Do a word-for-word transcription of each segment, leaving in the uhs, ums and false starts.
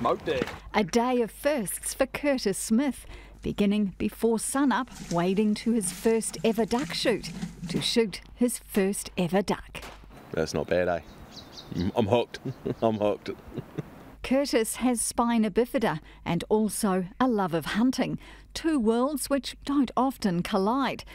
smoked it. A day of firsts for Curtis Smith, beginning before sunup, wading to his first ever duck shoot to shoot his first ever duck. That's not bad, eh? I'm hooked. I'm hooked. Curtis has spina bifida and also a love of hunting, two worlds which don't often collide.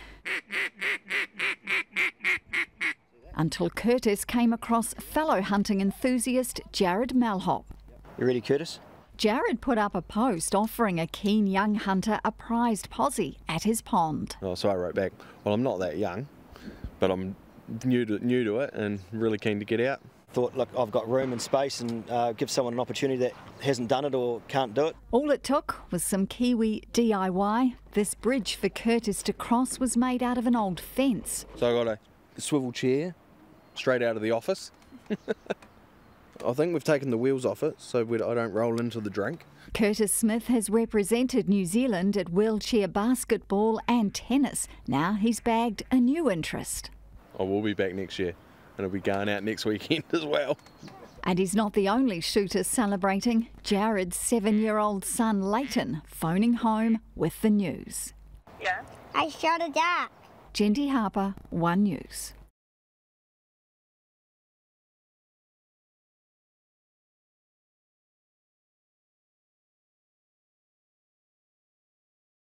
Until Curtis came across fellow hunting enthusiast Jared Malhop. You ready, Curtis? Jared put up a post offering a keen young hunter a prized posse at his pond. Oh, so I wrote back, well, I'm not that young, but I'm new to, new to it and really keen to get out. Thought, look, I've got room and space, and uh, give someone an opportunity that hasn't done it or can't do it. All it took was some Kiwi D I Y. This bridge for Curtis to cross was made out of an old fence. So I got a swivel chair straight out of the office. I think we've taken the wheels off it so we, I don't roll into the drink. Curtis Smith has represented New Zealand at wheelchair basketball and tennis. Now he's bagged a new interest. I will be back next year. And I'll be going out next weekend as well. And he's not the only shooter celebrating. Jared's seven-year-old son Leighton phoning home with the news. Yeah. I shot a duck. Jendi Harper, One News.